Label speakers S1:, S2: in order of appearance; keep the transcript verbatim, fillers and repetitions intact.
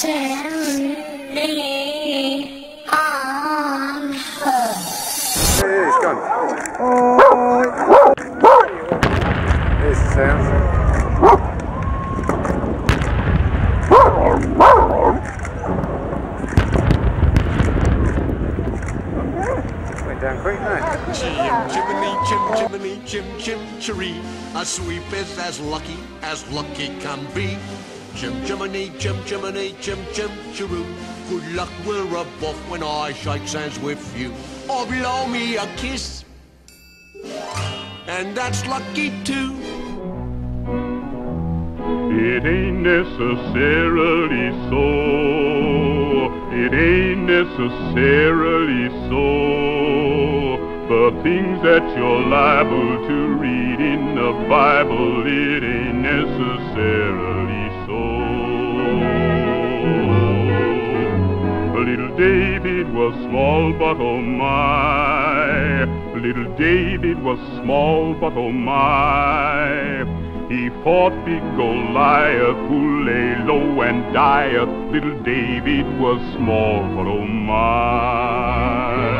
S1: chimney on her.
S2: Hey, it's gone. Here's the sound. Went down quick, no?
S3: Chim, chimney, chim, chimney, chim, chim, chiree. A sweep is as lucky as lucky can be. Chim, chimney, chim, chimney, chim, chim, chiroo. Good luck, we're above when I shake hands with you. Or blow me a kiss, and that's lucky too.
S4: It ain't necessarily so. It ain't necessarily so. The things that you're liable to read in the Bible, it ain't necessarily so. Little David was small, but oh my. Little David was small, but oh my. He fought big Goliath, who lay low and dieth. Little David was small, but oh my.